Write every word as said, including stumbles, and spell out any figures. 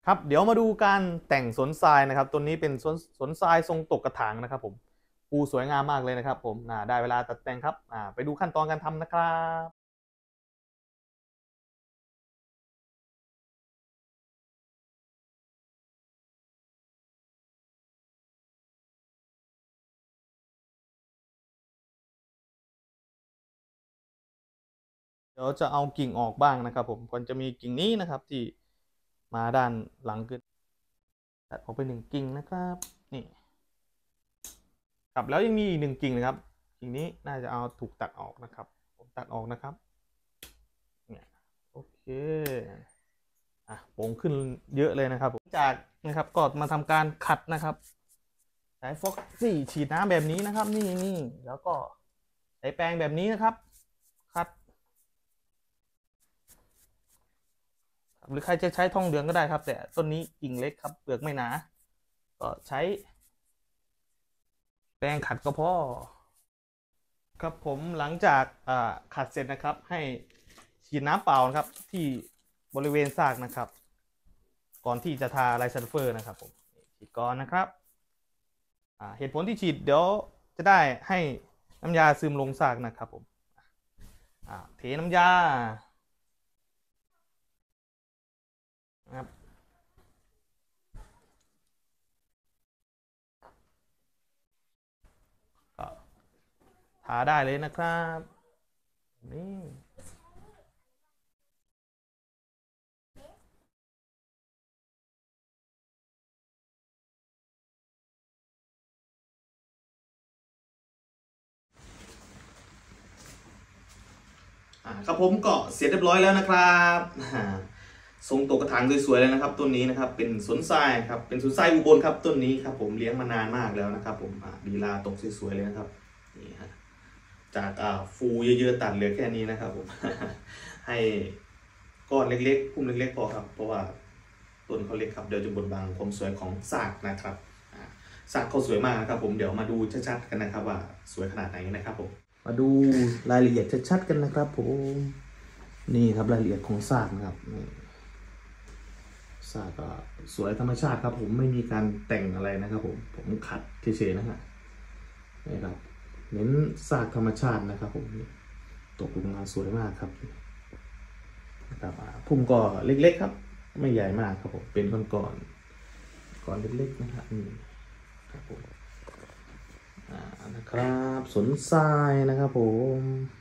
ครับเดี๋ยวมาดูการแต่งสวนทรายนะครับตัวนี้เป็นสวนสวนทรายทรงตกกระถางนะครับผมปูสวยงามมากเลยนะครับผมอ่าได้เวลาตัดแต่งครับอ่าไปดูขั้นตอนการทำนะครับเดี๋ยวจะเอากิ่งออกบ้างนะครับผมก่อนจะมีกิ่งนี้นะครับที่มาด้านหลังขึ้นตัดออกไปหนึ่งกิ่งนะครับนี่ครับแล้วยังมีอีกหนึ่งกิ่งนะครับกิ่งนี้น่าจะเอาถูกตัดออกนะครับผมตัดออกนะครับเนี่ยโอเคอ่ะโป่งขึ้นเยอะเลยนะครับผมจากนะครับก็มาทำการขัดนะครับใช้ฟอกซี่ฉีดน้ำแบบนี้นะครับนี่นี่แล้วก็ใช้แปรงแบบนี้นะครับคัดหรือใครจะใช้ทองเหลืองก็ได้ครับแต่ต้นนี้กิ่งเล็กครับเปลือกไม่หนาก็ใช้แปรงขัดก็พอครับผมหลังจากขัดเสร็จนะครับให้ฉีดน้ำเปล่านะครับที่บริเวณซากนะครับก่อนที่จะทาไลท์ซัลเฟอร์นะครับผมฉีดก่อนนะครับเหตุผลที่ฉีดเดี๋ยวจะได้ให้น้ำยาซึมลงซากนะครับผมเทน้ำยาครับก็ทาได้เลยนะครับนี่ครับผมก็เสร็จเรียบร้อยแล้วนะครับทรงตกกระถางสวยๆเลยนะครับต้นนี้นะครับเป็นสวนทรายครับเป็นสวนทรายอุบลครับต้นนี้ครับผมเลี้ยงมานานมากแล้วนะครับผมลีลาตกสวยๆเลยนะครับนี่ฮะจากฟูเยอะๆตัดเหลือแค่นี้นะครับผมให้ก้อนเล็กๆพุ่มเล็กๆพอครับเพราะว่าต้นเขาเล็กครับเดี๋ยวจะบดบังความสวยของซากนะครับซากเขาสวยมากนะครับผมเดี๋ยวมาดูชัดๆกันนะครับว่าสวยขนาดไหนนะครับผมมาดูรายละเอียดชัดๆกันนะครับผมนี่ครับรายละเอียดของซากนะครับซากก็สวยธรรมชาติครับผมไม่มีการแต่งอะไรนะครับผมผมขัดเฉยๆนะฮะนี่ครับเน้นซากธรรมชาตินะครับผมตกลงมาสวยมากครับนะครับพุ่มก็เล็กๆครับไม่ใหญ่มากครับผมเป็นก้อนก้อนก้อนเล็กๆนะครับนี่ครับผมนะครับสนทรายนะครับผม